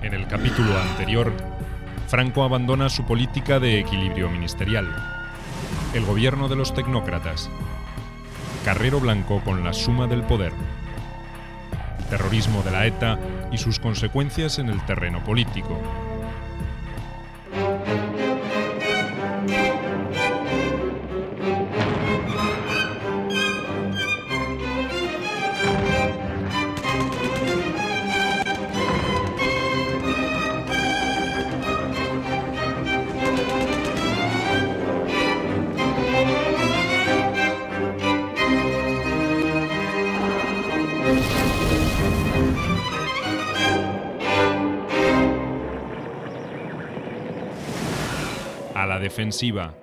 En el capítulo anterior, Franco abandona su política de equilibrio ministerial. El gobierno de los tecnócratas. Carrero Blanco con la suma del poder. Terrorismo de la ETA y sus consecuencias en el terreno político. A la defensiva.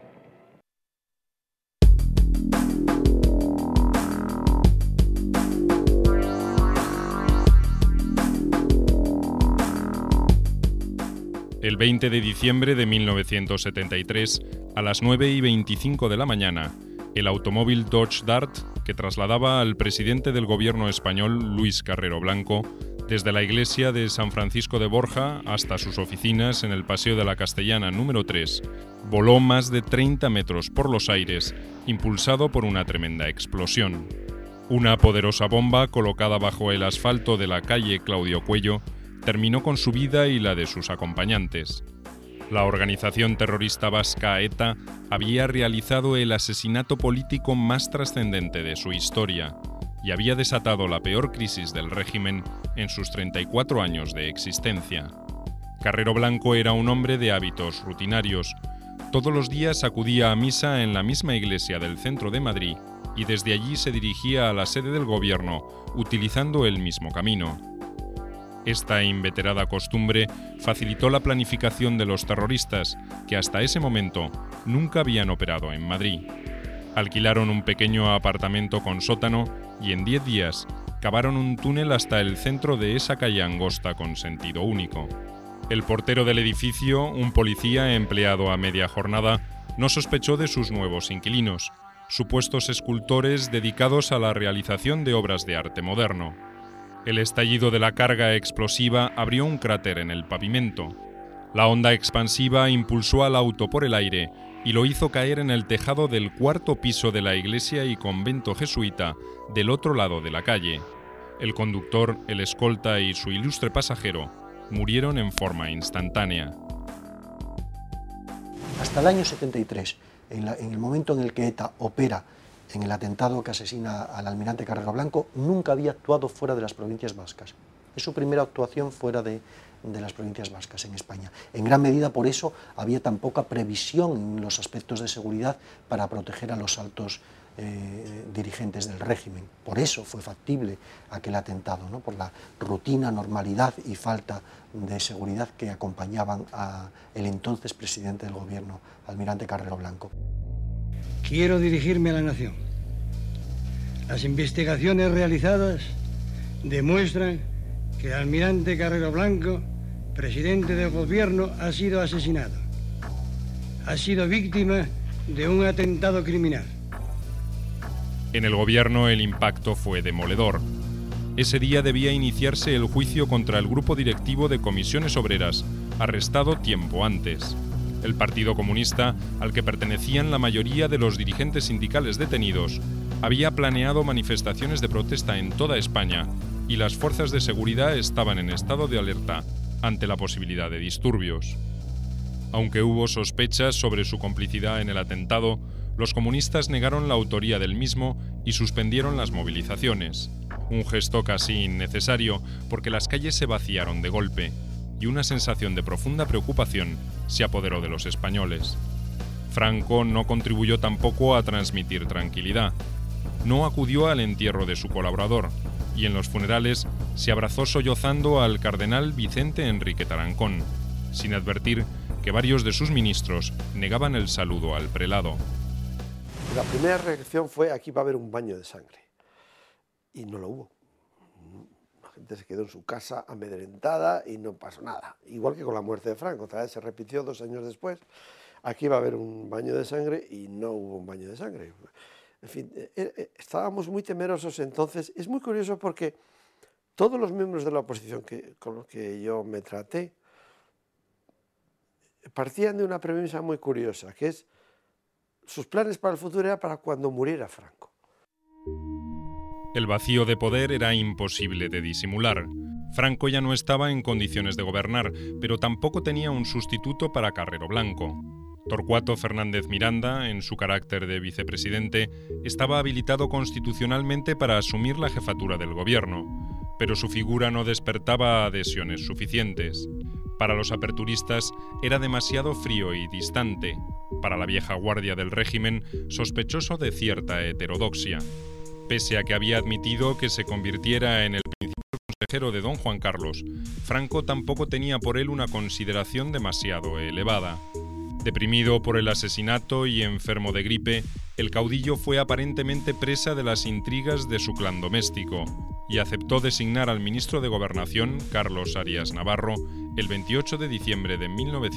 El 20 de diciembre de 1973, a las 9:25 de la mañana, el automóvil Dodge Dart, que trasladaba al presidente del gobierno español, Luis Carrero Blanco, desde la iglesia de San Francisco de Borja hasta sus oficinas en el Paseo de la Castellana número 3, voló más de 30 metros por los aires, impulsado por una tremenda explosión. Una poderosa bomba colocada bajo el asfalto de la calle Claudio Cuello terminó con su vida y la de sus acompañantes. La organización terrorista vasca ETA había realizado el asesinato político más trascendente de su historia y había desatado la peor crisis del régimen en sus 34 años de existencia. Carrero Blanco era un hombre de hábitos rutinarios. Todos los días acudía a misa en la misma iglesia del centro de Madrid y desde allí se dirigía a la sede del gobierno, utilizando el mismo camino. Esta inveterada costumbre facilitó la planificación de los terroristas, que hasta ese momento nunca habían operado en Madrid. Alquilaron un pequeño apartamento con sótano y en 10 días cavaron un túnel hasta el centro de esa calle angosta con sentido único. El portero del edificio, un policía empleado a media jornada, no sospechó de sus nuevos inquilinos, supuestos escultores dedicados a la realización de obras de arte moderno. El estallido de la carga explosiva abrió un cráter en el pavimento. La onda expansiva impulsó al auto por el aire y lo hizo caer en el tejado del 4º piso de la iglesia y convento jesuita del otro lado de la calle. El conductor, el escolta y su ilustre pasajero murieron en forma instantánea. Hasta el año 73, en el momento en el que ETA opera en el atentado que asesina al almirante Carrero Blanco, nunca había actuado fuera de las provincias vascas. Es su primera actuación fuera de las provincias vascas en España. En gran medida por eso había tan poca previsión en los aspectos de seguridad para proteger a los altos dirigentes del régimen. Por eso fue factible aquel atentado, ¿no? Por la rutina, normalidad y falta de seguridad que acompañaban al entonces presidente del gobierno, almirante Carrero Blanco. Quiero dirigirme a la nación. Las investigaciones realizadas demuestran que el almirante Carrero Blanco, presidente del gobierno, ha sido asesinado. Ha sido víctima de un atentado criminal. En el gobierno el impacto fue demoledor. Ese día debía iniciarse el juicio contra el grupo directivo de Comisiones Obreras, arrestado tiempo antes. El Partido Comunista, al que pertenecían la mayoría de los dirigentes sindicales detenidos, había planeado manifestaciones de protesta en toda España y las fuerzas de seguridad estaban en estado de alerta ante la posibilidad de disturbios. Aunque hubo sospechas sobre su complicidad en el atentado, los comunistas negaron la autoría del mismo y suspendieron las movilizaciones. Un gesto casi innecesario porque las calles se vaciaron de golpe y una sensación de profunda preocupación se apoderó de los españoles. Franco no contribuyó tampoco a transmitir tranquilidad. No acudió al entierro de su colaborador y en los funerales se abrazó sollozando al cardenal Vicente Enrique Tarancón, sin advertir que varios de sus ministros negaban el saludo al prelado. La primera reacción fue: aquí va a haber un baño de sangre. Y no lo hubo. La gente se quedó en su casa amedrentada y no pasó nada. Igual que con la muerte de Franco, otra vez se repitió 2 años después. Aquí va a haber un baño de sangre y no hubo un baño de sangre. En fin, estábamos muy temerosos entonces. Es muy curioso porque todos los miembros de la oposición con los que yo me traté partían de una premisa muy curiosa, que es sus planes para el futuro era para cuando muriera Franco. El vacío de poder era imposible de disimular. Franco ya no estaba en condiciones de gobernar, pero tampoco tenía un sustituto para Carrero Blanco. Torcuato Fernández Miranda, en su carácter de vicepresidente, estaba habilitado constitucionalmente para asumir la jefatura del gobierno, pero su figura no despertaba adhesiones suficientes. Para los aperturistas era demasiado frío y distante, para la vieja guardia del régimen sospechoso de cierta heterodoxia. Pese a que había admitido que se convirtiera en el principal consejero de don Juan Carlos, Franco tampoco tenía por él una consideración demasiado elevada. Deprimido por el asesinato y enfermo de gripe, el caudillo fue aparentemente presa de las intrigas de su clan doméstico y aceptó designar al ministro de Gobernación, Carlos Arias Navarro, el 28 de diciembre de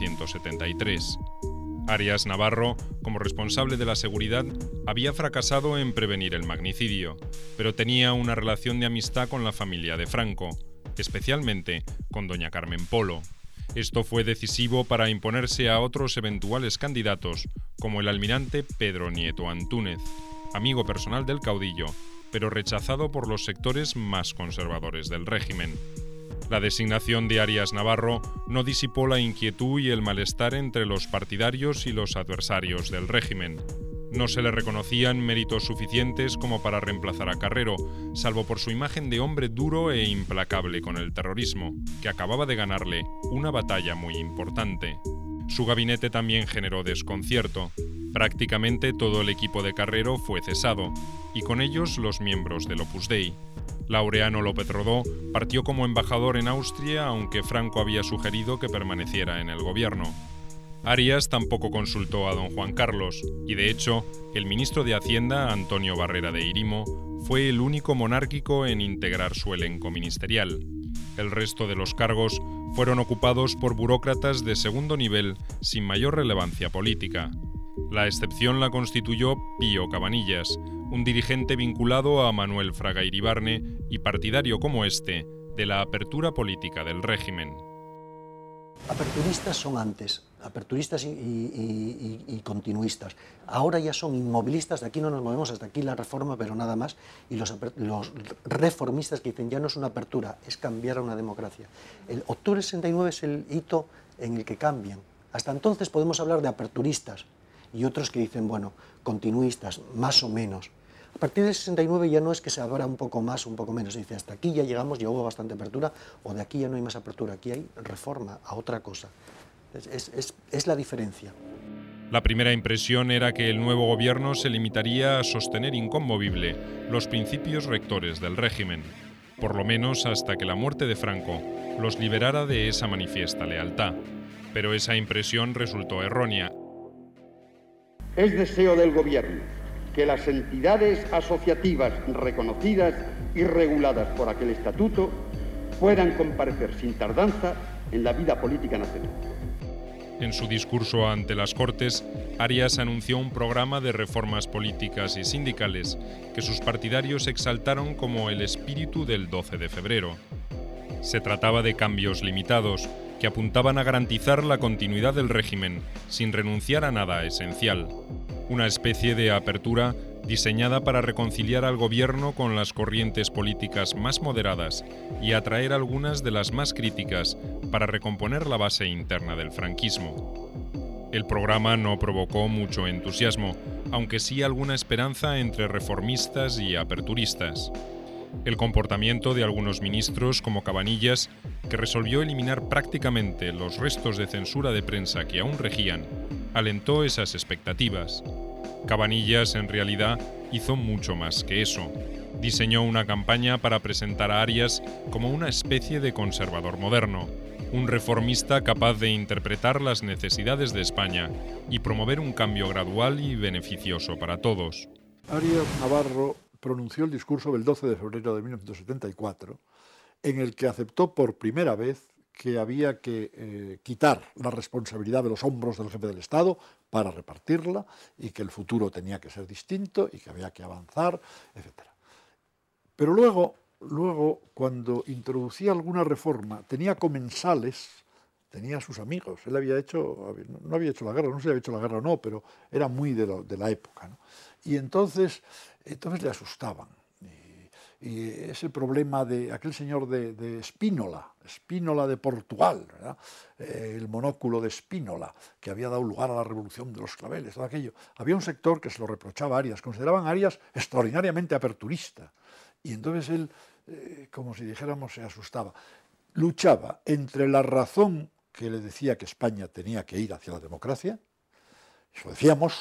1973. Arias Navarro, como responsable de la seguridad, había fracasado en prevenir el magnicidio, pero tenía una relación de amistad con la familia de Franco, especialmente con doña Carmen Polo. Esto fue decisivo para imponerse a otros eventuales candidatos, como el almirante Pedro Nieto Antúnez, amigo personal del caudillo, pero rechazado por los sectores más conservadores del régimen. La designación de Arias Navarro no disipó la inquietud y el malestar entre los partidarios y los adversarios del régimen. No se le reconocían méritos suficientes como para reemplazar a Carrero, salvo por su imagen de hombre duro e implacable con el terrorismo, que acababa de ganarle una batalla muy importante. Su gabinete también generó desconcierto. Prácticamente todo el equipo de Carrero fue cesado, y con ellos los miembros del Opus Dei. Laureano López Rodó partió como embajador en Austria, aunque Franco había sugerido que permaneciera en el gobierno. Arias tampoco consultó a don Juan Carlos, y de hecho, el ministro de Hacienda, Antonio Barrera de Irimo, fue el único monárquico en integrar su elenco ministerial. El resto de los cargos fueron ocupados por burócratas de segundo nivel sin mayor relevancia política. La excepción la constituyó Pío Cabanillas, un dirigente vinculado a Manuel Fraga Iribarne y partidario como este de la apertura política del régimen. Aperturistas son antes, aperturistas y continuistas. Ahora ya son inmovilistas, de aquí no nos movemos, hasta aquí la reforma, pero nada más. Y los reformistas que dicen ya no es una apertura, es cambiar a una democracia. El octubre del 69 es el hito en el que cambian. Hasta entonces podemos hablar de aperturistas y otros que dicen, bueno, continuistas, más o menos. A partir del 69 ya no es que se abra un poco más, un poco menos. Se dice, hasta aquí ya llegamos, ya hubo bastante apertura, o de aquí ya no hay más apertura, aquí hay reforma a otra cosa. Es la diferencia. La primera impresión era que el nuevo gobierno se limitaría a sostener inconmovible los principios rectores del régimen, por lo menos hasta que la muerte de Franco los liberara de esa manifiesta lealtad. Pero esa impresión resultó errónea. Es deseo del gobierno que las entidades asociativas reconocidas y reguladas por aquel estatuto puedan comparecer sin tardanza en la vida política nacional. En su discurso ante las Cortes, Arias anunció un programa de reformas políticas y sindicales que sus partidarios exaltaron como el espíritu del 12 de febrero. Se trataba de cambios limitados que apuntaban a garantizar la continuidad del régimen sin renunciar a nada esencial. Una especie de apertura diseñada para reconciliar al gobierno con las corrientes políticas más moderadas y atraer algunas de las más críticas para recomponer la base interna del franquismo. El programa no provocó mucho entusiasmo, aunque sí alguna esperanza entre reformistas y aperturistas. El comportamiento de algunos ministros, como Cabanillas, que resolvió eliminar prácticamente los restos de censura de prensa que aún regían, alentó esas expectativas. Cabanillas, en realidad, hizo mucho más que eso. Diseñó una campaña para presentar a Arias como una especie de conservador moderno, un reformista capaz de interpretar las necesidades de España y promover un cambio gradual y beneficioso para todos. Arias Navarro pronunció el discurso del 12 de febrero de 1974, en el que aceptó por primera vez que había que quitar la responsabilidad de los hombros del jefe del Estado para repartirla y que el futuro tenía que ser distinto y que había que avanzar, etc. Pero luego luego, cuando introducía alguna reforma, tenía comensales, tenía sus amigos. Él había hecho, no había hecho la guerra, no sé si había hecho la guerra o no, pero era muy de la época, ¿no? Y entonces le asustaban. Y ese problema de aquel señor de Spínola de Portugal, ¿verdad? El monóculo de Spínola, que había dado lugar a la revolución de los claveles, todo aquello. Había un sector que se lo reprochaba a Arias, consideraban a Arias extraordinariamente aperturista. Y entonces él, como si dijéramos, se asustaba. Luchaba entre la razón que le decía que España tenía que ir hacia la democracia, eso decíamos,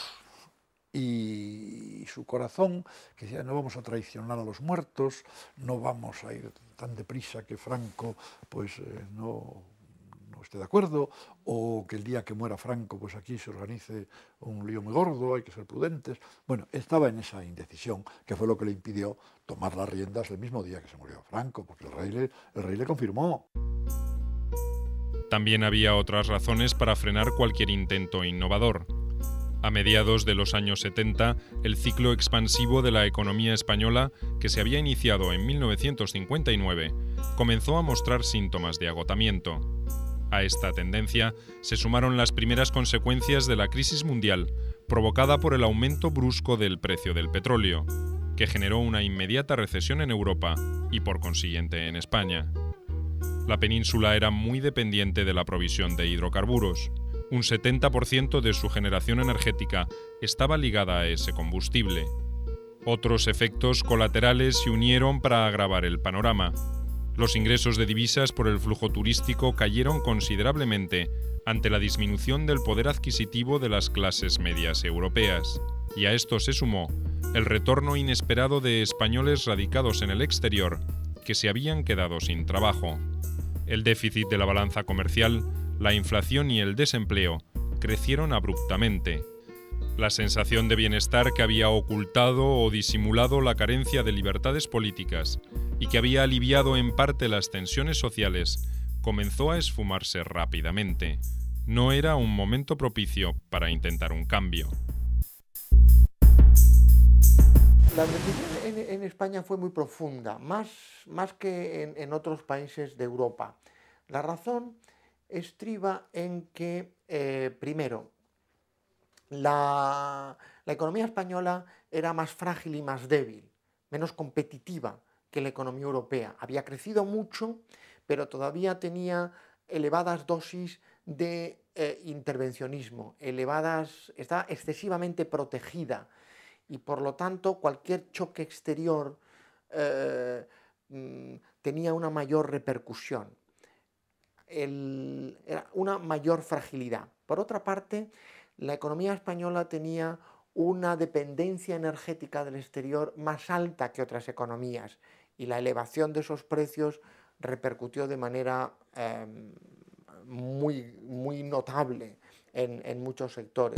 y su corazón, que decía, no vamos a traicionar a los muertos, no vamos a ir tan deprisa que Franco pues no esté de acuerdo, o que el día que muera Franco pues aquí se organice un lío muy gordo, hay que ser prudentes. Bueno, estaba en esa indecisión, que fue lo que le impidió tomar las riendas el mismo día que se murió Franco, porque el rey le confirmó. También había otras razones para frenar cualquier intento innovador. A mediados de los años 70, el ciclo expansivo de la economía española, que se había iniciado en 1959, comenzó a mostrar síntomas de agotamiento. A esta tendencia se sumaron las primeras consecuencias de la crisis mundial, provocada por el aumento brusco del precio del petróleo, que generó una inmediata recesión en Europa y por consiguiente en España. La península era muy dependiente de la provisión de hidrocarburos. Un 70% de su generación energética estaba ligada a ese combustible. Otros efectos colaterales se unieron para agravar el panorama. Los ingresos de divisas por el flujo turístico cayeron considerablemente ante la disminución del poder adquisitivo de las clases medias europeas. Y a esto se sumó el retorno inesperado de españoles radicados en el exterior que se habían quedado sin trabajo. El déficit de la balanza comercial, la inflación y el desempleo crecieron abruptamente. La sensación de bienestar que había ocultado o disimulado la carencia de libertades políticas y que había aliviado en parte las tensiones sociales comenzó a esfumarse rápidamente. No era un momento propicio para intentar un cambio. La recesión en España fue muy profunda, más que en otros países de Europa. La razón estriba en que, primero, la economía española era más frágil y más débil, menos competitiva que la economía europea. Había crecido mucho, pero todavía tenía elevadas dosis de intervencionismo, estaba excesivamente protegida y por lo tanto cualquier choque exterior tenía una mayor repercusión. Era una mayor fragilidad. Por otra parte, la economía española tenía una dependencia energética del exterior más alta que otras economías y la elevación de esos precios repercutió de manera muy notable en muchos sectores.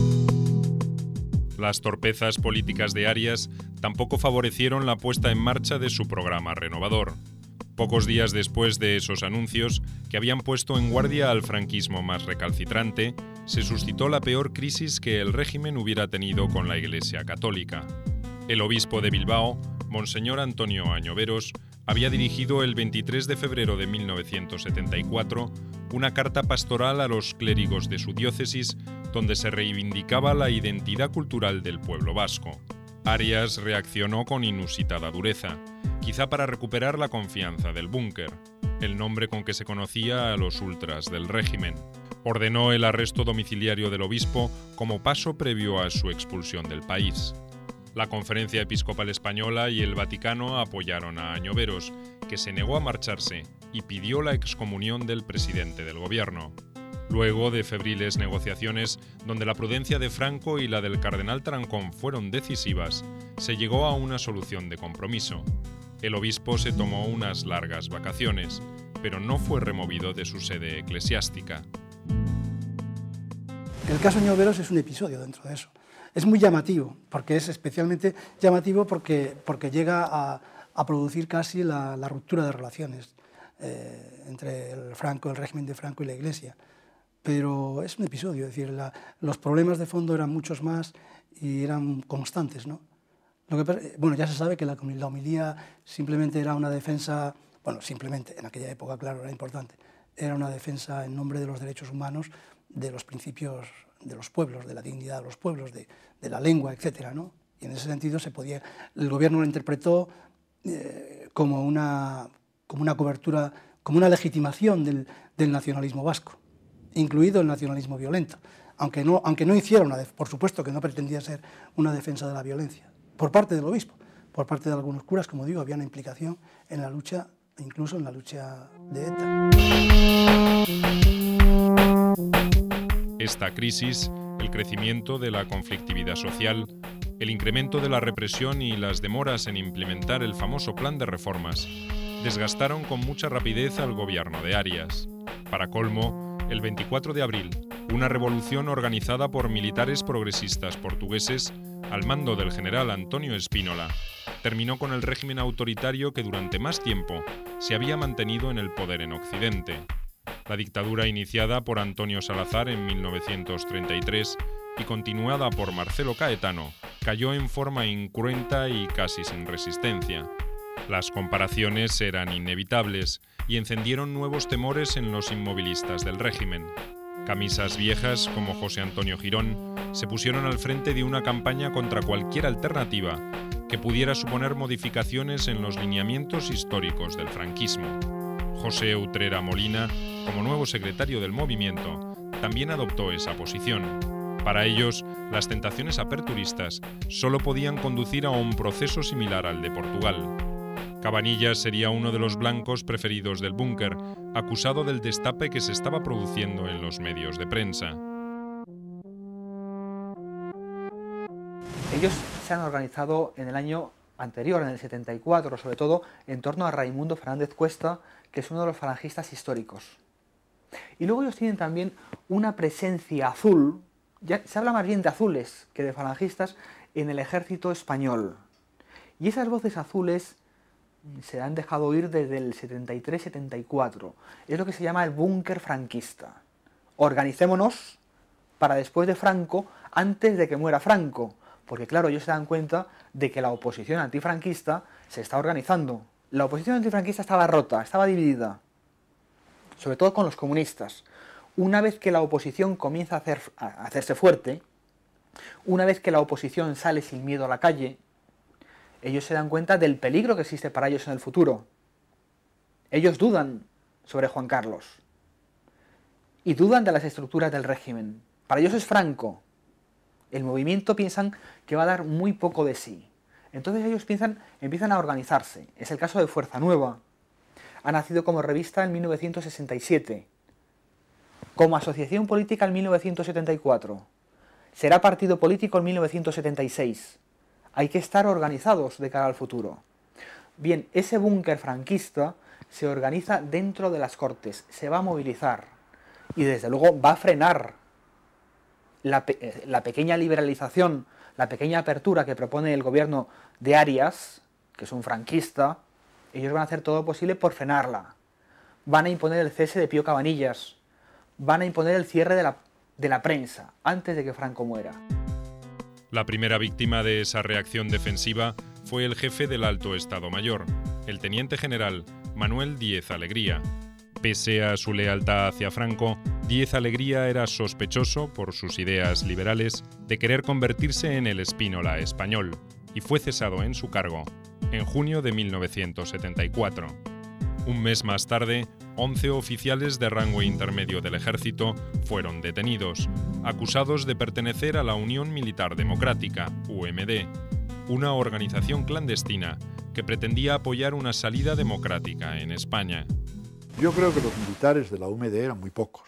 Las torpezas políticas de Arias tampoco favorecieron la puesta en marcha de su programa renovador. Pocos días después de esos anuncios, que habían puesto en guardia al franquismo más recalcitrante, se suscitó la peor crisis que el régimen hubiera tenido con la Iglesia católica. El obispo de Bilbao, Monseñor Antonio Añoveros, había dirigido el 23 de febrero de 1974 una carta pastoral a los clérigos de su diócesis donde se reivindicaba la identidad cultural del pueblo vasco. Arias reaccionó con inusitada dureza, quizá para recuperar la confianza del búnker, el nombre con que se conocía a los ultras del régimen. Ordenó el arresto domiciliario del obispo como paso previo a su expulsión del país. La Conferencia Episcopal Española y el Vaticano apoyaron a Añoveros, que se negó a marcharse y pidió la excomunión del presidente del gobierno. Luego de febriles negociaciones, donde la prudencia de Franco y la del cardenal Trancón fueron decisivas, se llegó a una solución de compromiso. El obispo se tomó unas largas vacaciones, pero no fue removido de su sede eclesiástica. El caso Añoveros es un episodio dentro de eso. Es muy llamativo, porque es especialmente llamativo porque llega a producir casi la ruptura de relaciones entre el régimen de Franco y la Iglesia. Pero es un episodio, es decir, los problemas de fondo eran muchos más y eran constantes, ¿no? Bueno, ya se sabe que la homilía simplemente era una defensa, bueno, simplemente, en aquella época, claro, era importante, era una defensa en nombre de los derechos humanos, de los principios de los pueblos, de la dignidad de los pueblos, de la lengua, etcétera, ¿no? Y en ese sentido el gobierno lo interpretó como una cobertura, como una legitimación del nacionalismo vasco, incluido el nacionalismo violento, aunque no hiciera por supuesto que no pretendía ser una defensa de la violencia, por parte del obispo, por parte de algunos curas, como digo, había una implicación en la lucha, incluso en la lucha de ETA. Esta crisis, el crecimiento de la conflictividad social, el incremento de la represión y las demoras en implementar el famoso plan de reformas desgastaron con mucha rapidez al gobierno de Arias. Para colmo, el 24 de abril, una revolución organizada por militares progresistas portugueses al mando del general Antonio Espínola terminó con el régimen autoritario que durante más tiempo se había mantenido en el poder en Occidente. La dictadura iniciada por Antonio Salazar en 1933 y continuada por Marcelo Caetano cayó en forma incruenta y casi sin resistencia. Las comparaciones eran inevitables y encendieron nuevos temores en los inmovilistas del régimen. Camisas viejas como José Antonio Girón se pusieron al frente de una campaña contra cualquier alternativa que pudiera suponer modificaciones en los lineamientos históricos del franquismo. José Utrera Molina, como nuevo secretario del movimiento, también adoptó esa posición. Para ellos, las tentaciones aperturistas solo podían conducir a un proceso similar al de Portugal. Cabanillas sería uno de los blancos preferidos del búnker, acusado del destape que se estaba produciendo en los medios de prensa. Ellos se han organizado en el año anterior, en el 74, sobre todo en torno a Raimundo Fernández Cuesta, que es uno de los falangistas históricos. Y luego ellos tienen también una presencia azul, ya se habla más bien de azules que de falangistas, en el ejército español. Y esas voces azules se han dejado oír desde el 73-74. Es lo que se llama el búnker franquista. Organicémonos para después de Franco, antes de que muera Franco. Porque claro, ellos se dan cuenta de que la oposición antifranquista se está organizando. La oposición antifranquista estaba rota, estaba dividida. Sobre todo con los comunistas. Una vez que la oposición comienza a hacerse fuerte, una vez que la oposición sale sin miedo a la calle, ellos se dan cuenta del peligro que existe para ellos en el futuro. Ellos dudan sobre Juan Carlos. Y dudan de las estructuras del régimen. Para ellos es Franco. El movimiento piensan que va a dar muy poco de sí. Entonces ellos empiezan a organizarse. Es el caso de Fuerza Nueva. Ha nacido como revista en 1967. Como asociación política en 1974. Será partido político en 1976. Hay que estar organizados de cara al futuro. Bien, ese búnker franquista se organiza dentro de las Cortes, se va a movilizar y desde luego va a frenar la pequeña liberalización, la pequeña apertura que propone el gobierno de Arias, que es un franquista. Ellos van a hacer todo lo posible por frenarla. Van a imponer el cese de Pío Cabanillas, van a imponer el cierre de la prensa antes de que Franco muera. La primera víctima de esa reacción defensiva fue el jefe del Alto Estado Mayor, el teniente general Manuel Díez Alegría. Pese a su lealtad hacia Franco, Díez Alegría era sospechoso, por sus ideas liberales, de querer convertirse en el Espínola español, y fue cesado en su cargo en junio de 1974. Un mes más tarde, 11 oficiales de rango intermedio del ejército fueron detenidos, acusados de pertenecer a la Unión Militar Democrática, UMD, una organización clandestina que pretendía apoyar una salida democrática en España. Yo creo que los militares de la UMD eran muy pocos.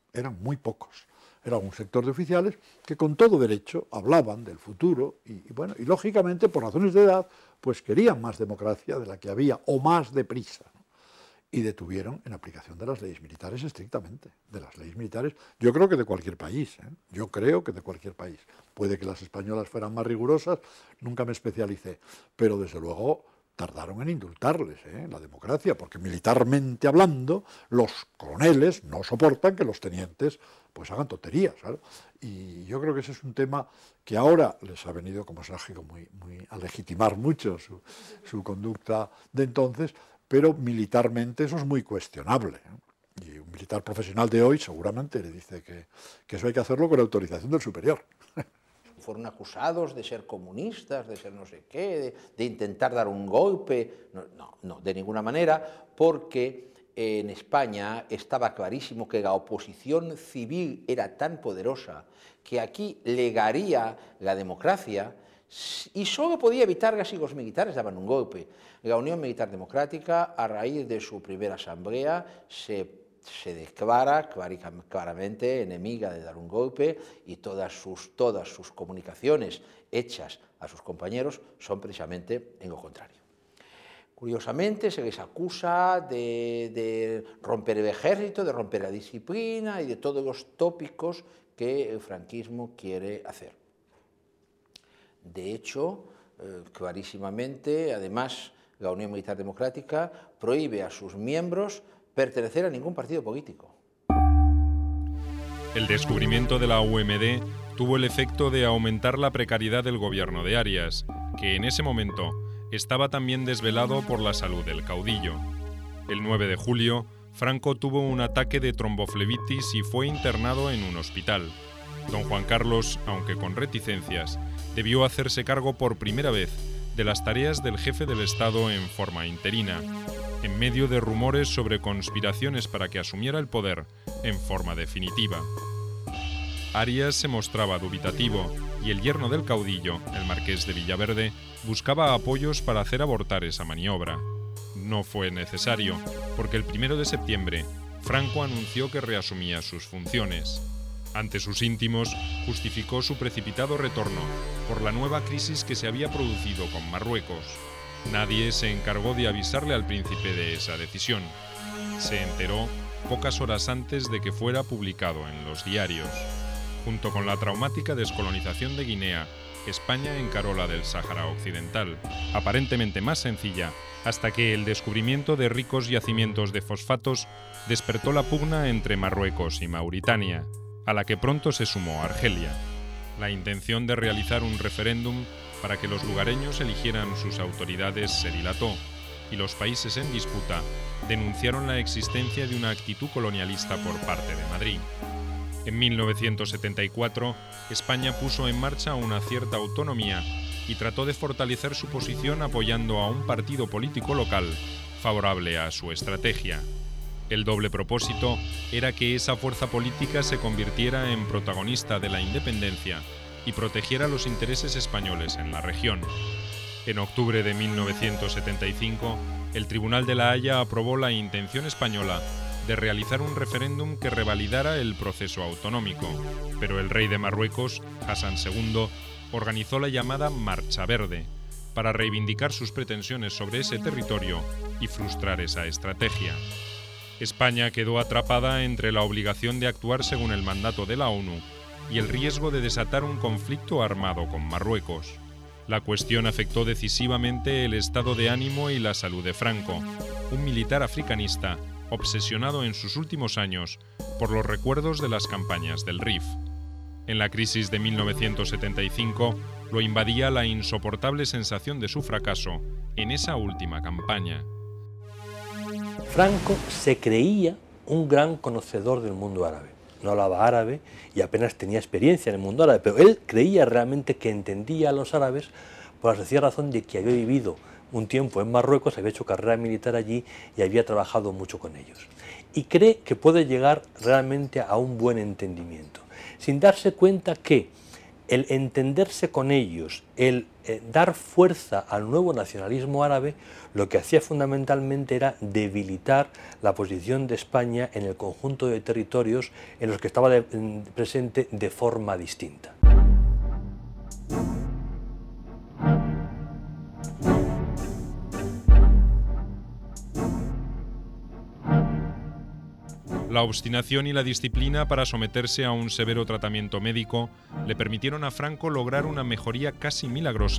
Era un sector de oficiales que con todo derecho hablaban del futuro y lógicamente por razones de edad pues querían más democracia de la que había o más deprisa, ¿no? Y detuvieron en aplicación de las leyes militares estrictamente, de las leyes militares, yo creo que de cualquier país, yo creo que de cualquier país. Puede que las españolas fueran más rigurosas, nunca me especialicé, pero desde luego tardaron en indultarles, la democracia, porque militarmente hablando, los coroneles no soportan que los tenientes pues hagan tonterías, ¿sabes? Y yo creo que ese es un tema que ahora les ha venido, como es lógico, muy a legitimar mucho su conducta de entonces, pero militarmente eso es muy cuestionable, ¿no? Y un militar profesional de hoy seguramente le dice que eso hay que hacerlo con autorización del superior. Fueron acusados de ser comunistas, de ser no sé qué, de intentar dar un golpe. No, de ninguna manera, porque en España estaba clarísimo que la oposición civil era tan poderosa que aquí legaría la democracia y solo podía evitarla si los militares daban un golpe. La Unión Militar Democrática, a raíz de su primera asamblea, se declara claramente enemiga de dar un golpe y todas sus comunicaciones hechas a sus compañeros son precisamente en lo contrario. Curiosamente se les acusa de romper el ejército, de romper la disciplina y de todos los tópicos que el franquismo quiere hacer. De hecho, clarísimamente, además, la Unión Militar Democrática prohíbe a sus miembros pertenecer a ningún partido político. El descubrimiento de la UMD tuvo el efecto de aumentar la precariedad del gobierno de Arias, que en ese momento estaba también desvelado por la salud del caudillo. El 9 de julio, Franco tuvo un ataque de tromboflebitis y fue internado en un hospital. Don Juan Carlos, aunque con reticencias, debió hacerse cargo por primera vez de las tareas del jefe del Estado en forma interina, en medio de rumores sobre conspiraciones para que asumiera el poder en forma definitiva. Arias se mostraba dubitativo y el yerno del caudillo, el marqués de Villaverde, buscaba apoyos para hacer abortar esa maniobra. No fue necesario, porque el 1 de septiembre, Franco anunció que reasumía sus funciones. Ante sus íntimos, justificó su precipitado retorno por la nueva crisis que se había producido con Marruecos. Nadie se encargó de avisarle al príncipe de esa decisión. Se enteró pocas horas antes de que fuera publicado en los diarios. Junto con la traumática descolonización de Guinea, España encaró la del Sáhara Occidental, aparentemente más sencilla, hasta que el descubrimiento de ricos yacimientos de fosfatos despertó la pugna entre Marruecos y Mauritania, a la que pronto se sumó Argelia. La intención de realizar un referéndum para que los lugareños eligieran sus autoridades se dilató, y los países en disputa denunciaron la existencia de una actitud colonialista por parte de Madrid. En 1974, España puso en marcha una cierta autonomía y trató de fortalecer su posición apoyando a un partido político local favorable a su estrategia. El doble propósito era que esa fuerza política se convirtiera en protagonista de la independencia y protegiera los intereses españoles en la región. En octubre de 1975, el Tribunal de la Haya aprobó la intención española de realizar un referéndum que revalidara el proceso autonómico, pero el rey de Marruecos, Hassan II, organizó la llamada Marcha Verde para reivindicar sus pretensiones sobre ese territorio y frustrar esa estrategia. España quedó atrapada entre la obligación de actuar según el mandato de la ONU y el riesgo de desatar un conflicto armado con Marruecos. La cuestión afectó decisivamente el estado de ánimo y la salud de Franco, un militar africanista obsesionado en sus últimos años por los recuerdos de las campañas del Rif. En la crisis de 1975 lo invadía la insoportable sensación de su fracaso en esa última campaña. Franco se creía un gran conocedor del mundo árabe. No hablaba árabe y apenas tenía experiencia en el mundo árabe, pero él creía realmente que entendía a los árabes por la sencilla razón de que había vivido un tiempo en Marruecos, había hecho carrera militar allí y había trabajado mucho con ellos. Y cree que puede llegar realmente a un buen entendimiento, sin darse cuenta que el entenderse con ellos, el dar fuerza al nuevo nacionalismo árabe, lo que hacía fundamentalmente era debilitar la posición de España en el conjunto de territorios en los que estaba presente de forma distinta. La obstinación y la disciplina para someterse a un severo tratamiento médico le permitieron a Franco lograr una mejoría casi milagrosa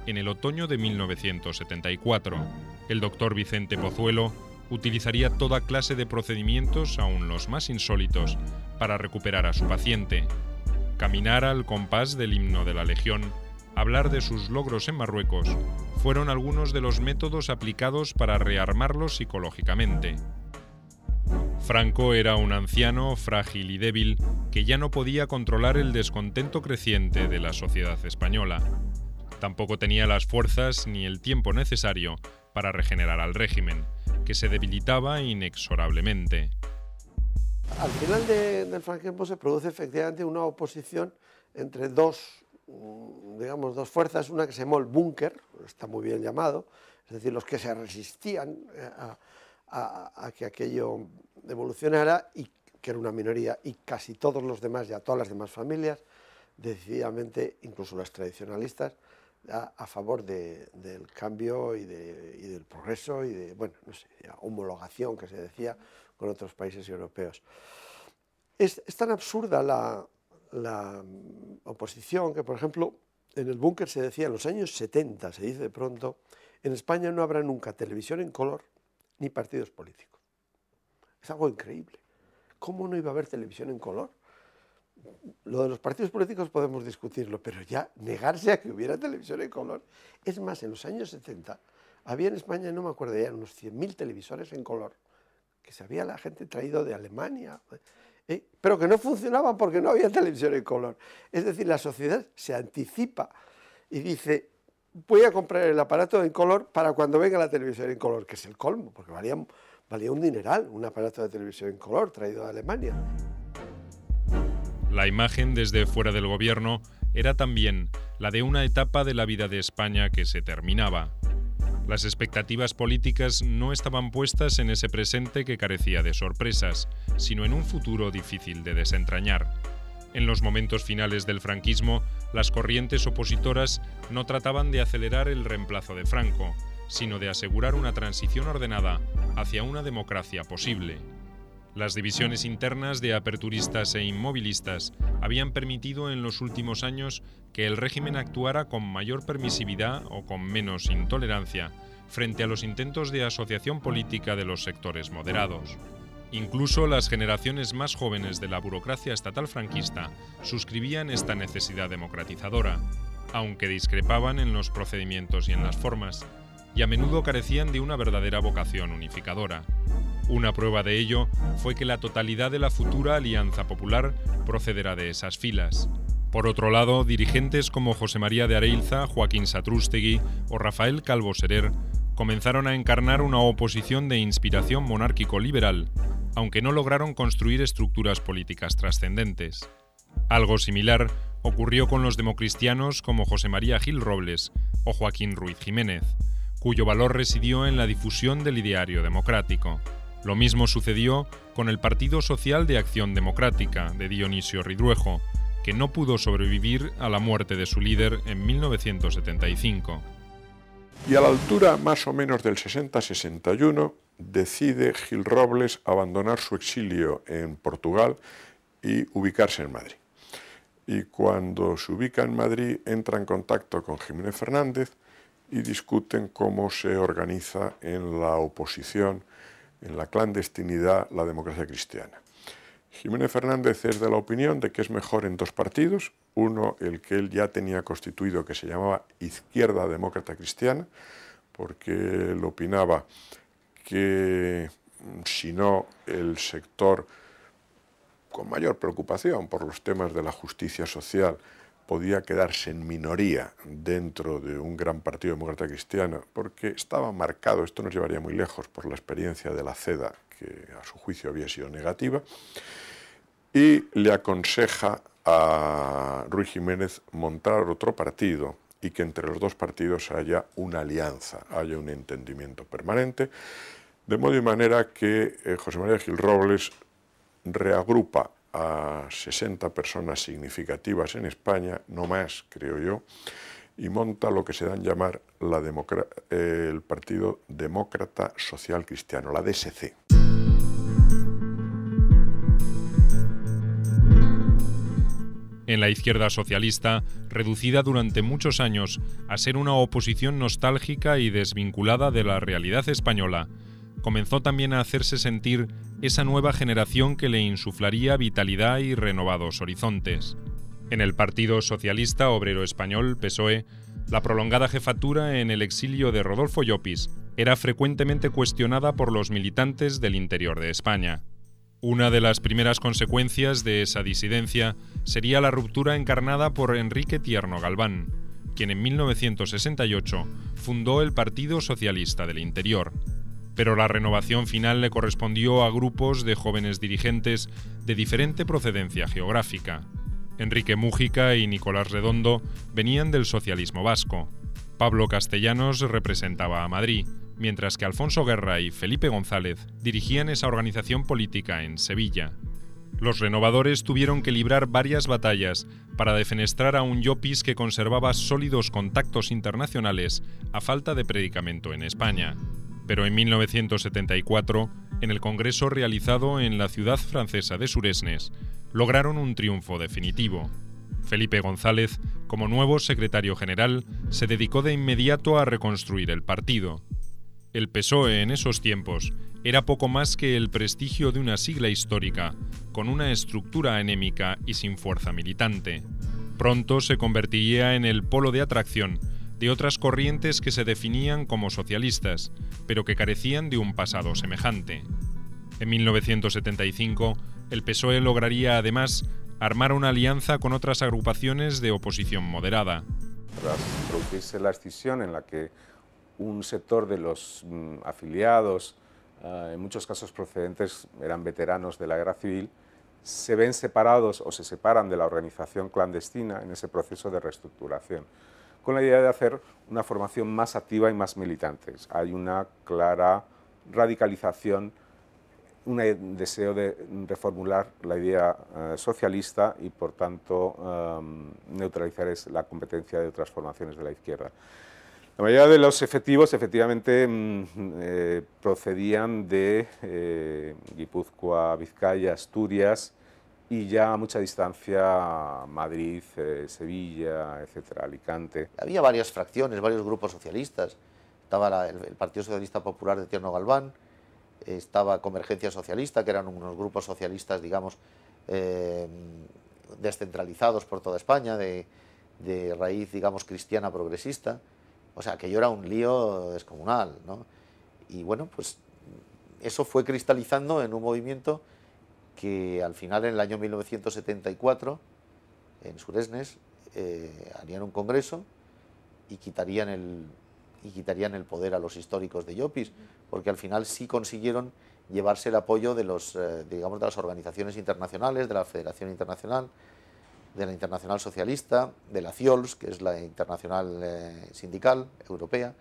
en el otoño de 1974. El doctor Vicente Pozuelo utilizaría toda clase de procedimientos, aun los más insólitos, para recuperar a su paciente. Caminar al compás del himno de la Legión, hablar de sus logros en Marruecos, fueron algunos de los métodos aplicados para rearmarlo psicológicamente. Franco era un anciano, frágil y débil, que ya no podía controlar el descontento creciente de la sociedad española. Tampoco tenía las fuerzas ni el tiempo necesario para regenerar al régimen, que se debilitaba inexorablemente. Al final del franquismo se produce efectivamente una oposición entre dos fuerzas, una que se llamó el búnker, está muy bien llamado, es decir, los que se resistían a que aquello evolucionara, y que era una minoría, y casi todos los demás, ya todas las demás familias, decididamente, incluso las tradicionalistas, a favor del cambio y del progreso y de, bueno, no sé, homologación que se decía con otros países europeos. Es tan absurda la oposición que, por ejemplo, en el búnker se decía, en los años 70, se dice de pronto, en España no habrá nunca televisión en color ni partidos políticos. Es algo increíble. ¿Cómo no iba a haber televisión en color? Lo de los partidos políticos podemos discutirlo, pero ya negarse a que hubiera televisión en color. Es más, en los años 70 había en España, no me acuerdo ya, unos 100.000 televisores en color que se había la gente traído de Alemania, pero que no funcionaban porque no había televisión en color. Es decir, la sociedad se anticipa y dice, voy a comprar el aparato en color para cuando venga la televisión en color, que es el colmo, porque valía un dineral un aparato de televisión en color traído de Alemania. La imagen desde fuera del gobierno era también la de una etapa de la vida de España que se terminaba. Las expectativas políticas no estaban puestas en ese presente que carecía de sorpresas, sino en un futuro difícil de desentrañar. En los momentos finales del franquismo, las corrientes opositoras no trataban de acelerar el reemplazo de Franco, sino de asegurar una transición ordenada hacia una democracia posible. Las divisiones internas de aperturistas e inmovilistas habían permitido en los últimos años que el régimen actuara con mayor permisividad o con menos intolerancia frente a los intentos de asociación política de los sectores moderados. Incluso las generaciones más jóvenes de la burocracia estatal franquista suscribían esta necesidad democratizadora, aunque discrepaban en los procedimientos y en las formas, y a menudo carecían de una verdadera vocación unificadora. Una prueba de ello fue que la totalidad de la futura Alianza Popular procederá de esas filas. Por otro lado, dirigentes como José María de Areilza, Joaquín Satrústegui o Rafael Calvo Serer comenzaron a encarnar una oposición de inspiración monárquico-liberal, aunque no lograron construir estructuras políticas trascendentes. Algo similar ocurrió con los democristianos como José María Gil Robles o Joaquín Ruiz Jiménez, cuyo valor residió en la difusión del ideario democrático. Lo mismo sucedió con el Partido Social de Acción Democrática de Dionisio Ridruejo, que no pudo sobrevivir a la muerte de su líder en 1975. Y a la altura más o menos del 60-61 decide Gil Robles abandonar su exilio en Portugal y ubicarse en Madrid. Y cuando se ubica en Madrid entra en contacto con Jiménez Fernández y discuten cómo se organiza en la oposición, en la clandestinidad, la democracia cristiana. Jiménez Fernández es de la opinión de que es mejor en dos partidos, uno el que él ya tenía constituido que se llamaba Izquierda Demócrata Cristiana, porque él opinaba que si no el sector con mayor preocupación por los temas de la justicia social podía quedarse en minoría dentro de un gran partido demócrata cristiano, porque estaba marcado, esto nos llevaría muy lejos, por la experiencia de la CEDA, que a su juicio había sido negativa, y le aconseja a Ruiz Jiménez montar otro partido y que entre los dos partidos haya una alianza, haya un entendimiento permanente, de modo y manera que José María Gil Robles reagrupa a 60 personas significativas en España, no más, creo yo, y monta lo que se da en llamar el Partido Demócrata Social Cristiano, la DSC. En la izquierda socialista, reducida durante muchos años a ser una oposición nostálgica y desvinculada de la realidad española, comenzó también a hacerse sentir esa nueva generación que le insuflaría vitalidad y renovados horizontes. En el Partido Socialista Obrero Español, PSOE, la prolongada jefatura en el exilio de Rodolfo Llopis era frecuentemente cuestionada por los militantes del interior de España. Una de las primeras consecuencias de esa disidencia sería la ruptura encarnada por Enrique Tierno Galván, quien en 1968 fundó el Partido Socialista del Interior. Pero la renovación final le correspondió a grupos de jóvenes dirigentes de diferente procedencia geográfica. Enrique Mújica y Nicolás Redondo venían del socialismo vasco. Pablo Castellanos representaba a Madrid, mientras que Alfonso Guerra y Felipe González dirigían esa organización política en Sevilla. Los renovadores tuvieron que librar varias batallas para defenestrar a un Llopis que conservaba sólidos contactos internacionales a falta de predicamento en España. Pero en 1974, en el congreso realizado en la ciudad francesa de Suresnes, lograron un triunfo definitivo. Felipe González, como nuevo secretario general, se dedicó de inmediato a reconstruir el partido. El PSOE en esos tiempos era poco más que el prestigio de una sigla histórica, con una estructura anémica y sin fuerza militante. Pronto se convertiría en el polo de atracción de otras corrientes que se definían como socialistas, pero que carecían de un pasado semejante. En 1975, el PSOE lograría además armar una alianza con otras agrupaciones de oposición moderada. Tras producirse la escisión en la que un sector de los afiliados, en muchos casos procedentes, eran veteranos de la guerra civil, se ven separados o se separan de la organización clandestina en ese proceso de reestructuración, con la idea de hacer una formación más activa y más militante. Hay una clara radicalización, un deseo de reformular la idea socialista y, por tanto, neutralizar la competencia de otras formaciones de la izquierda. La mayoría de los efectivos, efectivamente, procedían de Guipúzcoa, Vizcaya, Asturias y ya a mucha distancia Madrid, Sevilla, etcétera, Alicante. Había varias fracciones, varios grupos socialistas. Estaba el Partido Socialista Popular de Tierno Galván, estaba Convergencia Socialista, que eran unos grupos socialistas, digamos, descentralizados por toda España, de raíz, digamos, cristiana progresista. O sea, aquello era un lío descomunal, ¿no? Y bueno, pues eso fue cristalizando en un movimiento que al final, en el año 1974, en Suresnes, harían un congreso y quitarían el poder a los históricos de Llopis, porque al final sí consiguieron llevarse el apoyo de los, digamos, de las organizaciones internacionales, de la Federación Internacional, de la Internacional Socialista, de la CIOLS, que es la Internacional Sindical Europea.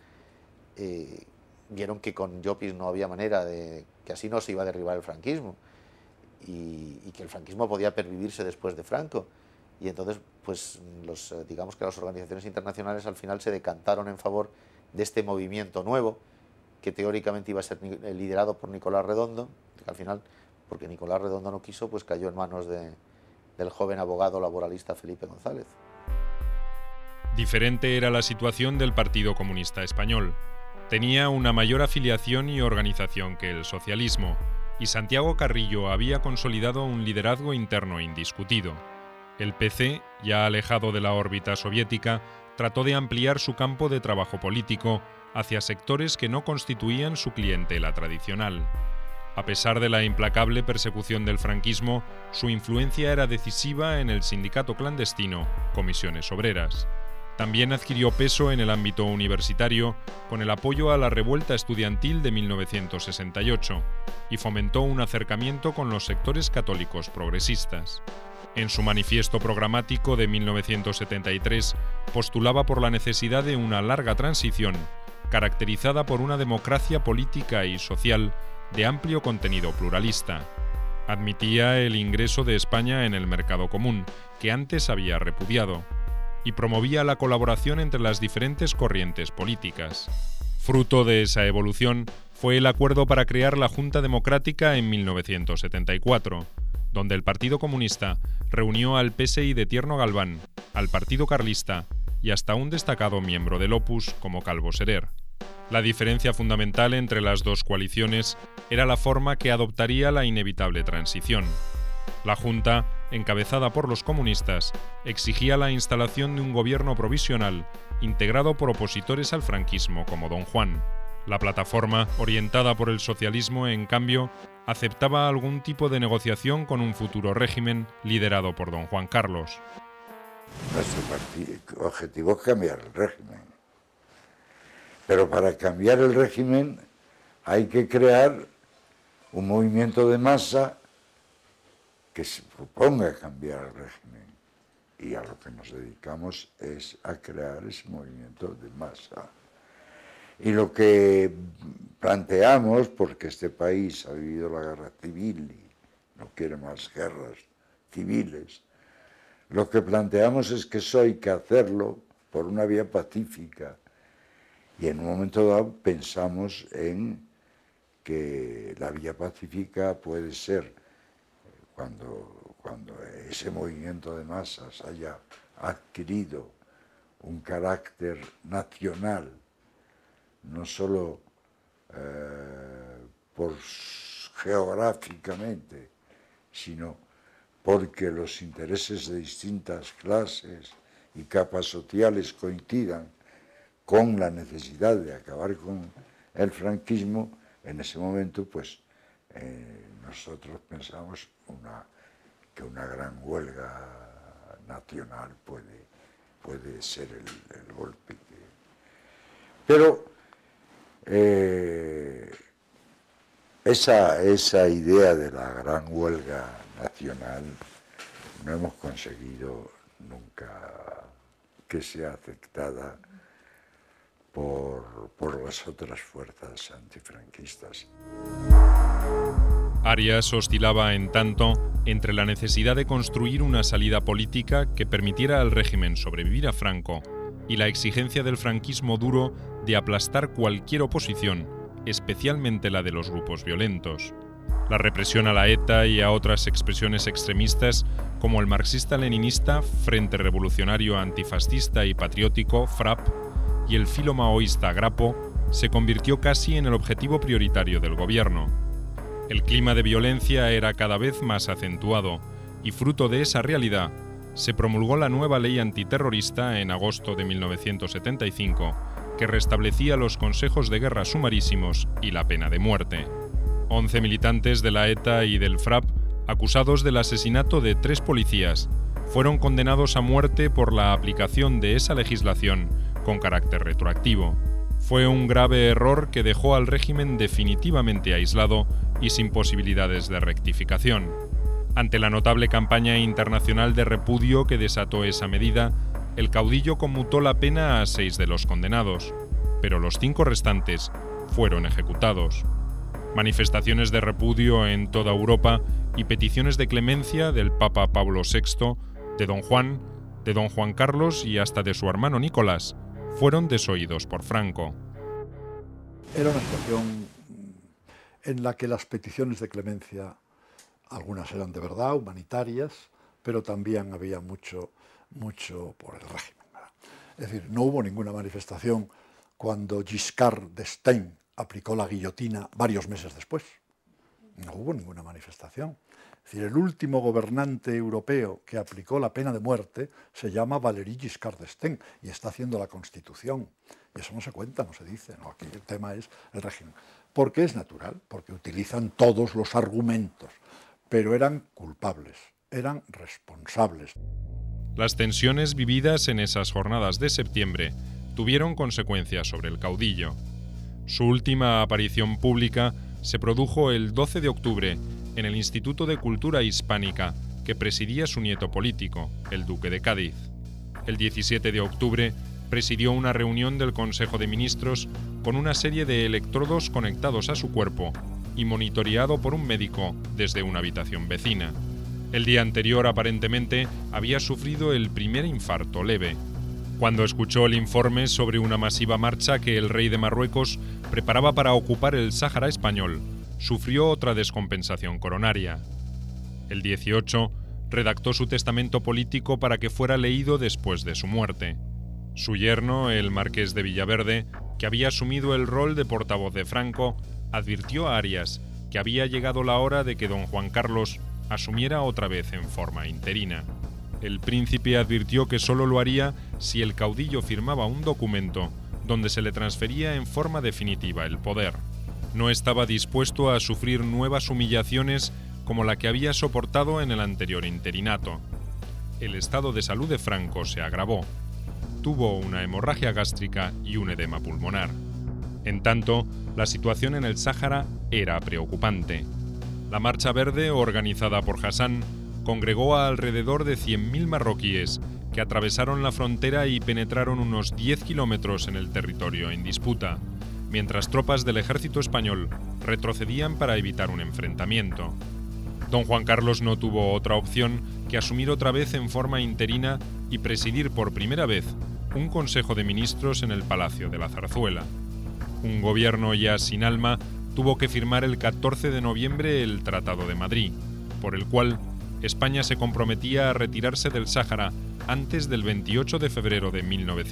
Vieron que con Llopis no había manera de que así no se iba a derribar el franquismo y que el franquismo podía pervivirse después de Franco. Y entonces, pues, digamos que las organizaciones internacionales al final se decantaron en favor de este movimiento nuevo, que teóricamente iba a ser liderado por Nicolás Redondo, que al final, porque Nicolás Redondo no quiso, pues cayó en manos del joven abogado laboralista Felipe González. Diferente era la situación del Partido Comunista Español. Tenía una mayor afiliación y organización que el socialismo, y Santiago Carrillo había consolidado un liderazgo interno indiscutido. El PC, ya alejado de la órbita soviética, trató de ampliar su campo de trabajo político hacia sectores que no constituían su clientela tradicional. A pesar de la implacable persecución del franquismo, su influencia era decisiva en el sindicato clandestino Comisiones Obreras. También adquirió peso en el ámbito universitario con el apoyo a la revuelta estudiantil de 1968 y fomentó un acercamiento con los sectores católicos progresistas. En su manifiesto programático de 1973 postulaba por la necesidad de una larga transición, caracterizada por una democracia política y social de amplio contenido pluralista. Admitía el ingreso de España en el mercado común, que antes había repudiado, y promovía la colaboración entre las diferentes corrientes políticas. Fruto de esa evolución fue el acuerdo para crear la Junta Democrática en 1974, donde el Partido Comunista reunió al PSI de Tierno Galván, al Partido Carlista y hasta un destacado miembro del Opus como Calvo Serer. La diferencia fundamental entre las dos coaliciones era la forma que adoptaría la inevitable transición. La Junta, encabezada por los comunistas, exigía la instalación de un gobierno provisional integrado por opositores al franquismo como Don Juan. La plataforma, orientada por el socialismo, en cambio, aceptaba algún tipo de negociación con un futuro régimen liderado por Don Juan Carlos. Nuestro objetivo es cambiar el régimen. Pero para cambiar el régimen hay que crear un movimiento de masa que se proponga cambiar el régimen. Y a lo que nos dedicamos es a crear ese movimiento de masa. Y lo que planteamos, porque este país ha vivido la guerra civil y no quiere más guerras civiles, lo que planteamos es que eso hay que hacerlo por una vía pacífica. Y en un momento dado pensamos en que la vía pacífica puede ser cuando ese movimiento de masas haya adquirido un carácter nacional, no solo geográficamente, sino porque los intereses de distintas clases y capas sociales coincidan con la necesidad de acabar con el franquismo, en ese momento pues nosotros pensamos que una gran huelga nacional puede ser el golpe. Pero esa idea de la gran huelga nacional no hemos conseguido nunca que sea aceptada por las otras fuerzas antifranquistas. Arias oscilaba, en tanto, entre la necesidad de construir una salida política que permitiera al régimen sobrevivir a Franco y la exigencia del franquismo duro de aplastar cualquier oposición, especialmente la de los grupos violentos. La represión a la ETA y a otras expresiones extremistas, como el marxista-leninista Frente Revolucionario Antifascista y Patriótico, FRAP, y el filo maoísta Grapo, se convirtió casi en el objetivo prioritario del gobierno. El clima de violencia era cada vez más acentuado, y fruto de esa realidad, se promulgó la nueva ley antiterrorista en agosto de 1975, que restablecía los consejos de guerra sumarísimos y la pena de muerte. 11 militantes de la ETA y del FRAP, acusados del asesinato de 3 policías, fueron condenados a muerte por la aplicación de esa legislación con carácter retroactivo. Fue un grave error que dejó al régimen definitivamente aislado y sin posibilidades de rectificación. Ante la notable campaña internacional de repudio que desató esa medida, el caudillo conmutó la pena a 6 de los condenados, pero los 5 restantes fueron ejecutados. Manifestaciones de repudio en toda Europa y peticiones de clemencia del Papa Pablo VI, de Don Juan Carlos y hasta de su hermano Nicolás, fueron desoídos por Franco. Era una situación en la que las peticiones de clemencia, algunas eran de verdad, humanitarias, pero también había mucho por el régimen, ¿verdad? Es decir, no hubo ninguna manifestación cuando Giscard d'Estaing aplicó la guillotina varios meses después. No hubo ninguna manifestación. Es decir, el último gobernante europeo que aplicó la pena de muerte se llama Valéry Giscard d'Estaing y está haciendo la Constitución. Y eso no se cuenta, no se dice. No, aquí el tema es el régimen. Porque es natural, porque utilizan todos los argumentos, pero eran culpables, eran responsables. Las tensiones vividas en esas jornadas de septiembre tuvieron consecuencias sobre el caudillo. Su última aparición pública se produjo el 12 de octubre en el Instituto de Cultura Hispánica, que presidía su nieto político, el duque de Cádiz. El 17 de octubre presidió una reunión del Consejo de Ministros con una serie de electrodos conectados a su cuerpo y monitoreado por un médico desde una habitación vecina. El día anterior, aparentemente, había sufrido el primer infarto leve. Cuando escuchó el informe sobre una masiva marcha que el rey de Marruecos preparaba para ocupar el Sáhara español, sufrió otra descompensación coronaria. El 18 redactó su testamento político para que fuera leído después de su muerte. Su yerno, el marqués de Villaverde, que había asumido el rol de portavoz de Franco, advirtió a Arias que había llegado la hora de que don Juan Carlos asumiera otra vez en forma interina. El príncipe advirtió que solo lo haría si el caudillo firmaba un documento donde se le transfería en forma definitiva el poder. No estaba dispuesto a sufrir nuevas humillaciones como la que había soportado en el anterior interinato. El estado de salud de Franco se agravó. Tuvo una hemorragia gástrica y un edema pulmonar. En tanto, la situación en el Sáhara era preocupante. La Marcha Verde, organizada por Hassan, congregó a alrededor de 100.000 marroquíes que atravesaron la frontera y penetraron unos 10 kilómetros en el territorio en disputa, mientras tropas del ejército español retrocedían para evitar un enfrentamiento. Don Juan Carlos no tuvo otra opción que asumir otra vez en forma interina y presidir por primera vez un Consejo de Ministros en el Palacio de la Zarzuela. Un gobierno ya sin alma tuvo que firmar el 14 de noviembre el Tratado de Madrid, por el cual España se comprometía a retirarse del Sáhara antes del 28 de febrero de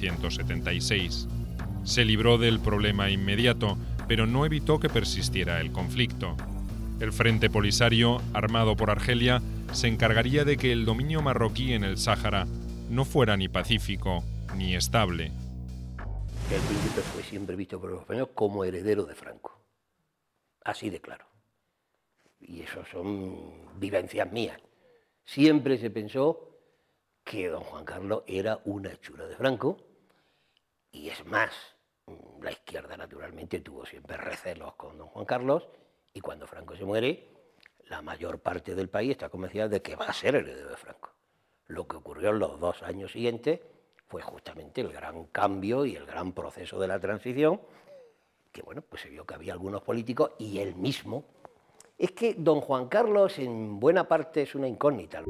1976. Se libró del problema inmediato, pero no evitó que persistiera el conflicto. El Frente Polisario, armado por Argelia, se encargaría de que el dominio marroquí en el Sáhara no fuera ni pacífico ni estable. El príncipe fue siempre visto por los españoles como heredero de Franco. Así de claro. Y eso son vivencias mías. Siempre se pensó que don Juan Carlos era una hechura de Franco, y es más, la izquierda naturalmente tuvo siempre recelos con don Juan Carlos, y cuando Franco se muere, la mayor parte del país está convencida de que va a ser heredero de Franco. Lo que ocurrió en los 2 años siguientes fue justamente el gran cambio y el gran proceso de la transición, que bueno, pues se vio que había algunos políticos y él mismo. Es que don Juan Carlos en buena parte es una incógnita.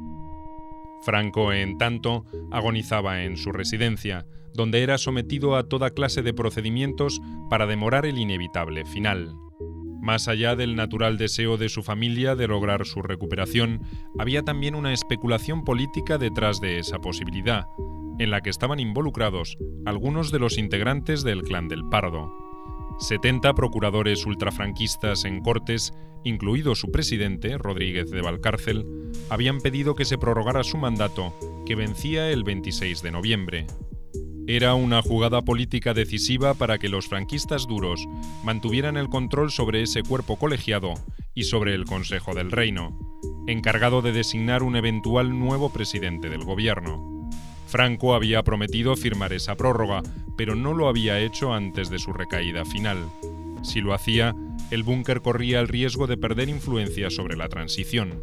Franco, en tanto, agonizaba en su residencia, donde era sometido a toda clase de procedimientos para demorar el inevitable final. Más allá del natural deseo de su familia de lograr su recuperación, había también una especulación política detrás de esa posibilidad, en la que estaban involucrados algunos de los integrantes del Clan del Pardo. 70 procuradores ultrafranquistas en Cortes, incluido su presidente, Rodríguez de Valcárcel, habían pedido que se prorrogara su mandato, que vencía el 26 de noviembre. Era una jugada política decisiva para que los franquistas duros mantuvieran el control sobre ese cuerpo colegiado y sobre el Consejo del Reino, encargado de designar un eventual nuevo presidente del gobierno. Franco había prometido firmar esa prórroga, pero no lo había hecho antes de su recaída final. Si lo hacía, el búnker corría el riesgo de perder influencia sobre la transición.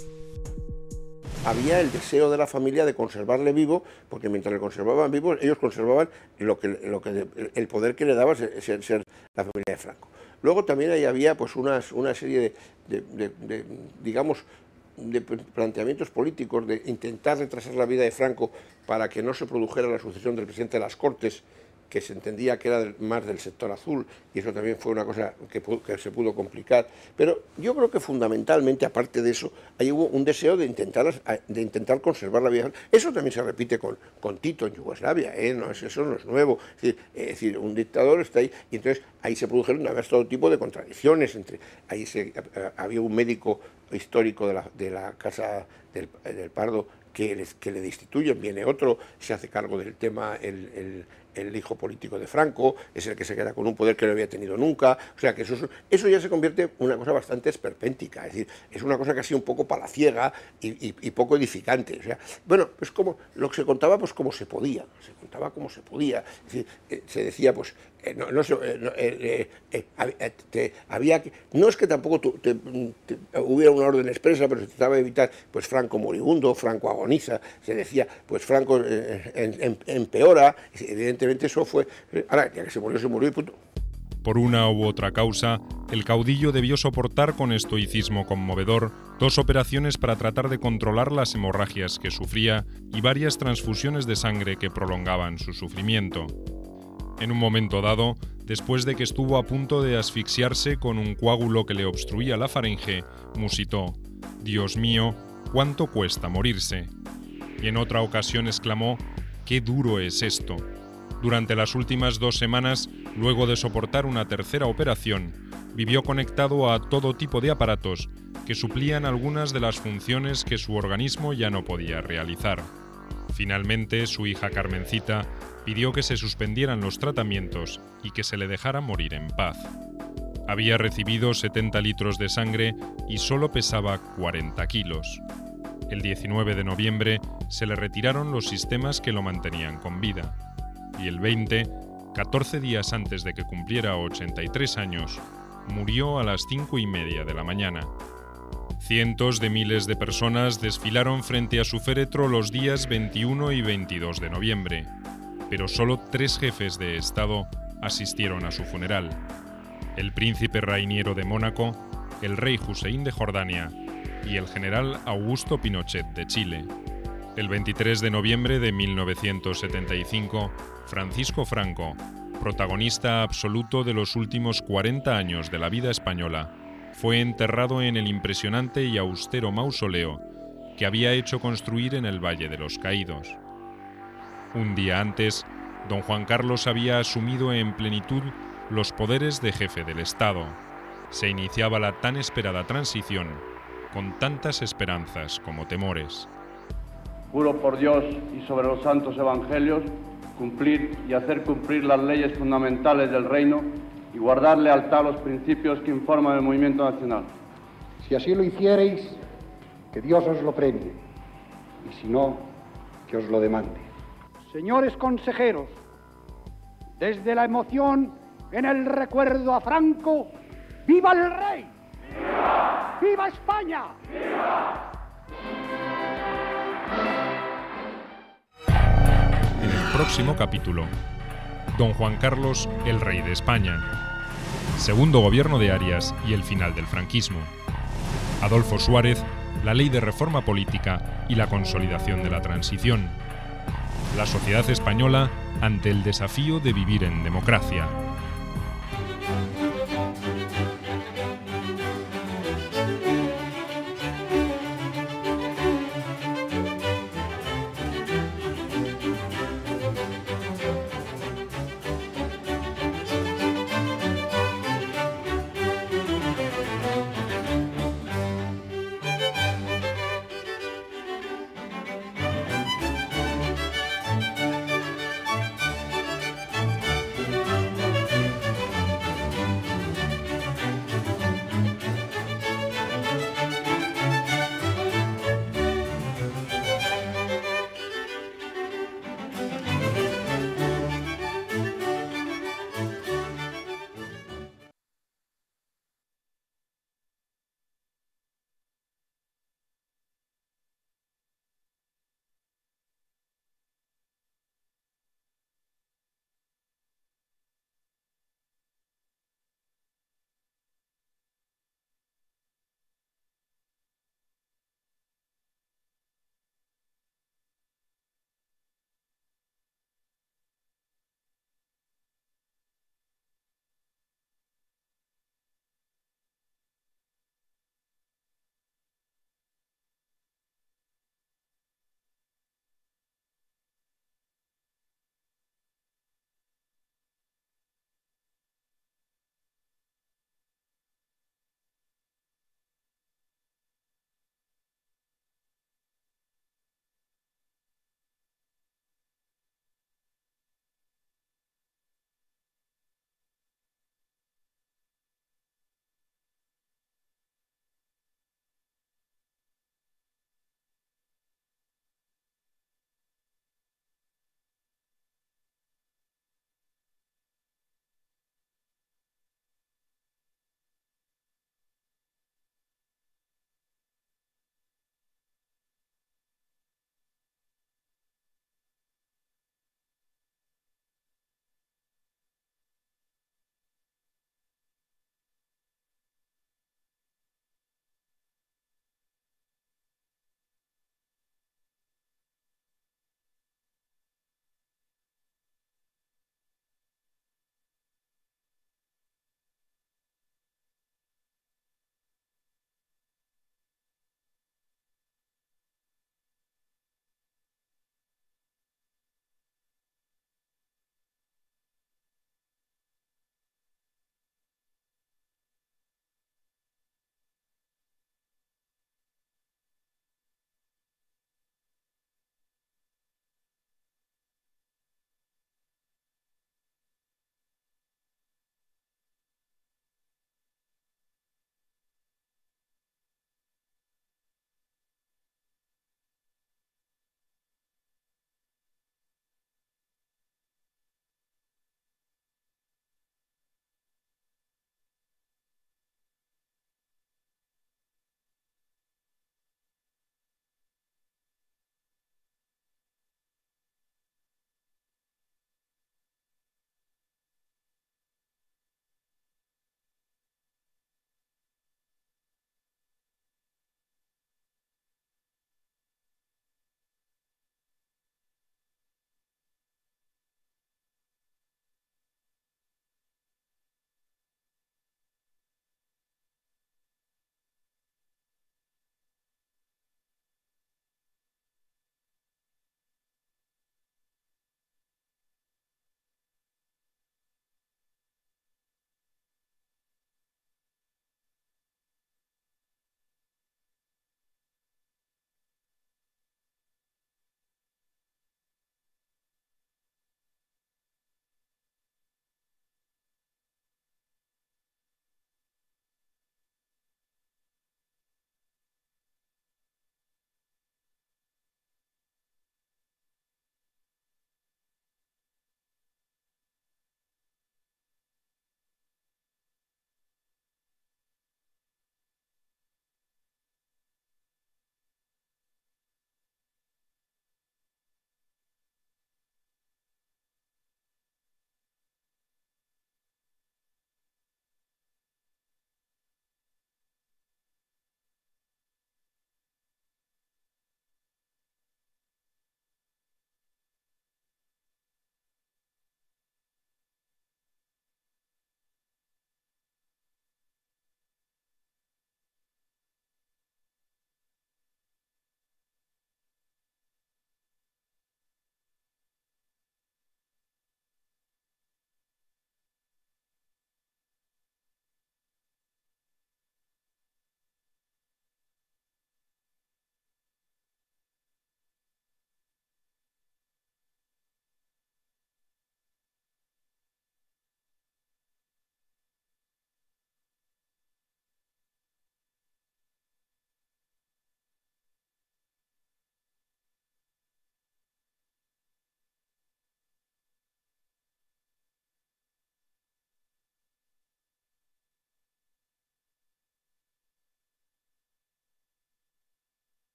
Había el deseo de la familia de conservarle vivo, porque mientras le conservaban vivo, ellos conservaban el poder que le daba ser la familia de Franco. Luego también ahí había pues una serie de planteamientos políticos de intentar retrasar la vida de Franco para que no se produjera la sucesión del presidente de las Cortes, que se entendía que era más del sector azul, y eso también fue una cosa que se pudo complicar. Pero yo creo que fundamentalmente, aparte de eso, ahí hubo un deseo de intentar conservar la vida. Eso también se repite con Tito en Yugoslavia, eso no es nuevo. Es decir, un dictador está ahí, y entonces ahí se produjeron todo tipo de contradicciones. Había un médico histórico de la Casa del Pardo que le destituyen, viene otro, se hace cargo del tema el hijo político de Franco, es el que se queda con un poder que no había tenido nunca. O sea que eso ya se convierte en una cosa bastante esperpéntica, es decir, es una cosa casi un poco palaciega y poco edificante. O sea, bueno, pues como lo que se contaba, pues como se podía, es decir, se decía, pues no es que tampoco hubiera una orden expresa, pero se trataba de evitar, pues Franco moribundo, Franco agoniza, se decía, pues Franco empeora. Evidentemente eso fue, ahora ya que se murió y punto. Por una u otra causa, el caudillo debió soportar con estoicismo conmovedor 2 operaciones para tratar de controlar las hemorragias que sufría y varias transfusiones de sangre que prolongaban su sufrimiento. En un momento dado, después de que estuvo a punto de asfixiarse con un coágulo que le obstruía la faringe, musitó: «Dios mío, ¿cuánto cuesta morirse?». Y en otra ocasión exclamó: «¡Qué duro es esto!». Durante las últimas 2 semanas, luego de soportar una tercera operación, vivió conectado a todo tipo de aparatos que suplían algunas de las funciones que su organismo ya no podía realizar. Finalmente, su hija Carmencita pidió que se suspendieran los tratamientos y que se le dejara morir en paz. Había recibido 70 litros de sangre y solo pesaba 40 kilos. El 19 de noviembre se le retiraron los sistemas que lo mantenían con vida. Y el 20, 14 días antes de que cumpliera 83 años, murió a las 5:30 de la mañana. Cientos de miles de personas desfilaron frente a su féretro los días 21 y 22 de noviembre, pero solo 3 jefes de Estado asistieron a su funeral: el príncipe Rainiero de Mónaco, el rey Hussein de Jordania y el general Augusto Pinochet de Chile. El 23 de noviembre de 1975, Francisco Franco, protagonista absoluto de los últimos 40 años de la vida española, fue enterrado en el impresionante y austero mausoleo que había hecho construir en el Valle de los Caídos. Un día antes, don Juan Carlos había asumido en plenitud los poderes de jefe del Estado. Se iniciaba la tan esperada transición, con tantas esperanzas como temores. Juro por Dios y sobre los santos evangelios cumplir y hacer cumplir las leyes fundamentales del reino y guardar lealtad a los principios que informan el movimiento nacional. Si así lo hiciereis, que Dios os lo premie, y si no, que os lo demande. Señores consejeros, desde la emoción en el recuerdo a Franco, ¡viva el rey! ¡Viva! ¡Viva España! ¡Viva! En el próximo capítulo, don Juan Carlos, el rey de España. Segundo gobierno de Arias y el final del franquismo. Adolfo Suárez, la ley de reforma política y la consolidación de la transición. La sociedad española ante el desafío de vivir en democracia.